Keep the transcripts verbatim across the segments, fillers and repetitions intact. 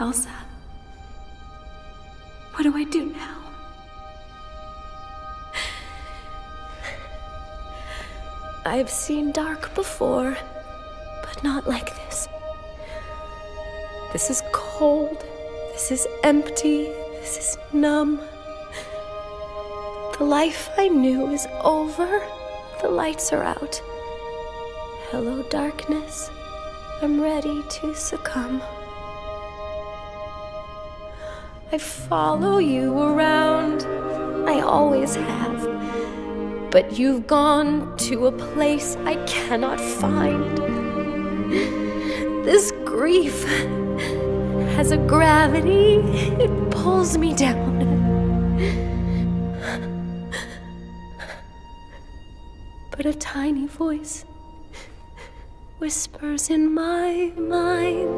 Elsa. What do I do now? I've seen dark before, but not like this. This is cold. This is empty. This is numb. The life I knew is over. The lights are out. Hello, darkness. I'm ready to succumb. I follow you around. I always have. But you've gone to a place I cannot find. This grief has a gravity. It pulls me down. But a tiny voice whispers in my mind.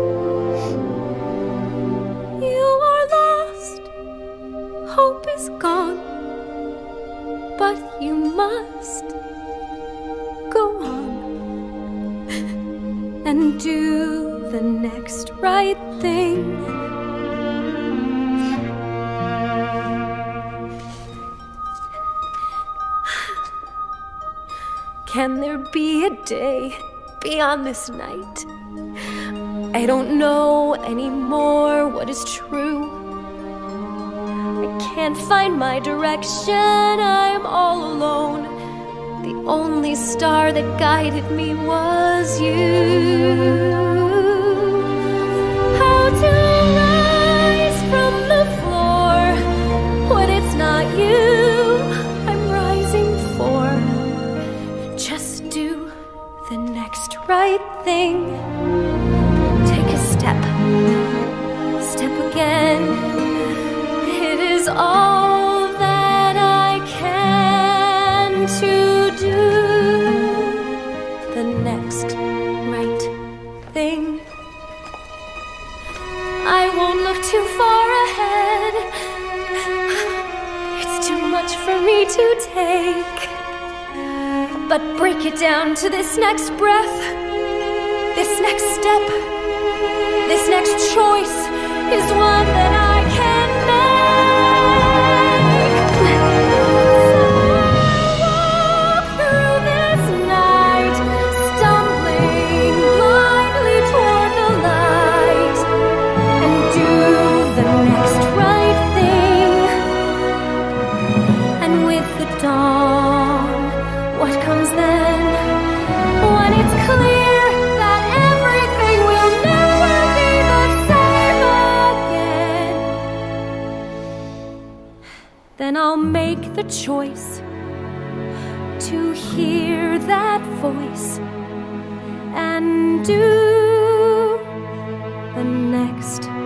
You are lost. Hope is gone. But you must go on and do the next right thing. Can there be a day beyond this night? I don't know anymore what is true. I can't find my direction, I'm all alone. The only star that guided me was you. How to rise from the floor when it's not you I'm rising for. Just do the next right thing. Take a step, step again. It is all that I can to do the next right thing. I won't look too far ahead. It's too much for me to take. But break it down to this next breath, this next step, this next choice is one that I can make. So I walk through this night, stumbling blindly toward the light, and do the next right thing. And with the dawn, what comes then, when it's clear that everything will never be the same again? Then I'll make the choice to hear that voice and do the next